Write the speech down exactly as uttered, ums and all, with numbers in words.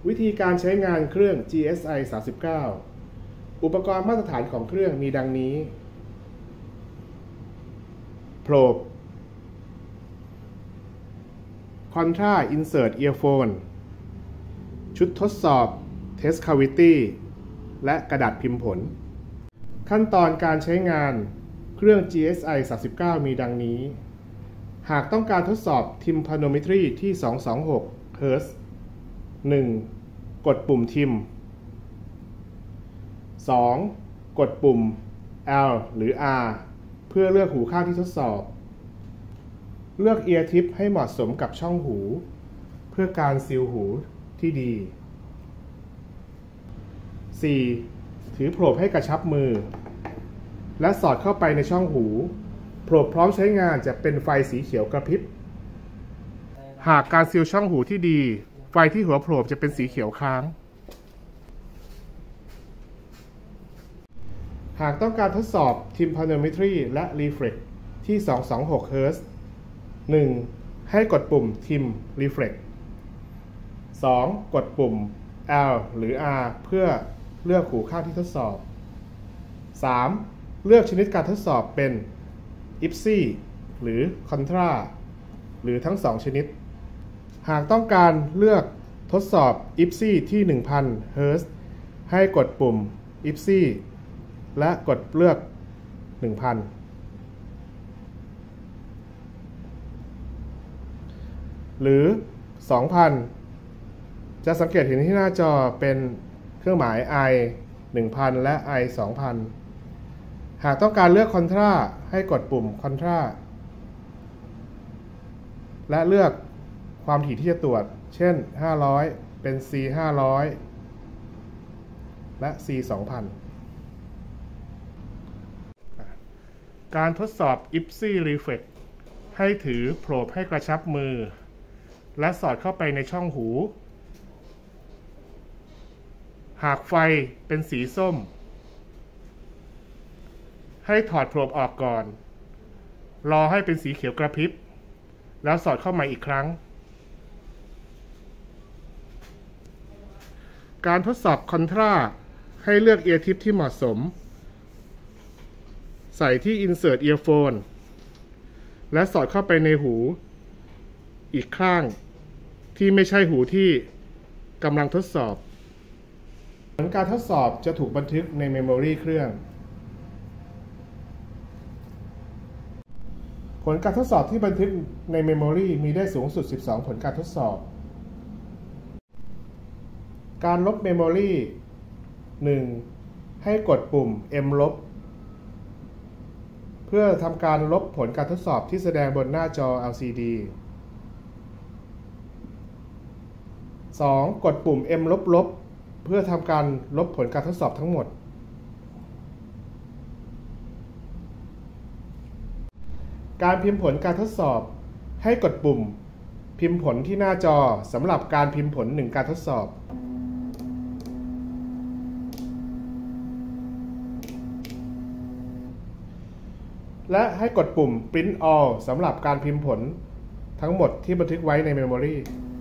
วิธีการใช้งานเครื่อง จี เอส ไอ สามสิบเก้า อุปกรณ์มาตรฐานของเครื่องมีดังนี้ Probe Contra Insert Earphone ชุดทดสอบ Test Cavity และกระดาษพิมพ์ผลขั้นตอนการใช้งานเครื่อง จี เอส ไอ สามสิบเก้า มีดังนี้หากต้องการทดสอบ Tympanometry ที่ สองร้อยยี่สิบหก เฮิร์ตซ์ หนึ่ง. กดปุ่ม Tim สอง. กดปุ่ม L หรือ R เพื่อเลือกหูข้างที่ทดสอบเลือก Ear Tip ให้เหมาะสมกับช่องหูเพื่อการซีลหูที่ดี สี่. ถือโพรบให้กระชับมือและสอดเข้าไปในช่องหูโพรบพร้อมใช้งานจะเป็นไฟสีเขียวกระพริบหากการซีลช่องหูที่ดีไฟที่หัวโพรบจะเป็นสีเขียวค้างหากต้องการทดสอบ Tympanometry และ Reflex ที่ สองร้อยยี่สิบหก เฮิร์ตซ์ หนึ่ง. ให้กดปุ่ม Tim Reflex สอง. กดปุ่ม L หรือ R เพื่อเลือกหูข้างที่ทดสอบ สาม. เลือกชนิดการทดสอบเป็น ไอ พี เอส ไอ หรือ Contra หรือทั้งสองชนิดหากต้องการเลือกทดสอบ ไอ พี เอส ไอ ที่ หนึ่งพัน เฮิร์ตซ์ให้กดปุ่ม ไอ พี เอส ไอ และกดเลือก หนึ่งพัน หรือ สองพัน จะสังเกตเห็นที่หน้าจอเป็นเครื่องหมาย I หนึ่งพัน และ I สองพัน หากต้องการเลือก Contra ให้กดปุ่ม Contra และเลือกความถี่ที่จะตรวจเช่น ห้าร้อย เป็น C ห้าร้อย และ C สองพัน การทดสอบ ไอ พี เอส ไอ Reflex ให้ถือโพรบให้กระชับมือและสอดเข้าไปในช่องหูหากไฟเป็นสีส้มให้ถอดโพรบออกก่อนรอให้เป็นสีเขียวกระพริบแล้วสอดเข้ามาอีกครั้งการทดสอบ Contra ให้เลือก Ear Tip ที่เหมาะสมใส่ที่ Insert Earphone และสอดเข้าไปในหูอีกข้างที่ไม่ใช่หูที่กำลังทดสอบผลการทดสอบจะถูกบันทึกในเมมโมรีเครื่องผลการทดสอบที่บันทึกในเมมโมรีมีได้สูงสุดสิบสองผลการทดสอบการลบเมมโมรี หนึ่ง. ให้กดปุ่ม M ลบเพื่อทำการลบผลการทดสอบที่แสดงบนหน้าจอ แอล ซี ดี สอง. กดปุ่ม M ลบลบเพื่อทำการลบผลการทดสอบทั้งหมดการพิมพ์ผลการทดสอบให้กดปุ่มพิมพ์ผลที่หน้าจอสำหรับการพิมพ์ผลหนึ่งการทดสอบและให้กดปุ่ม Print All สำหรับการพิมพ์ผลทั้งหมดที่บันทึกไว้ในเมมโมรี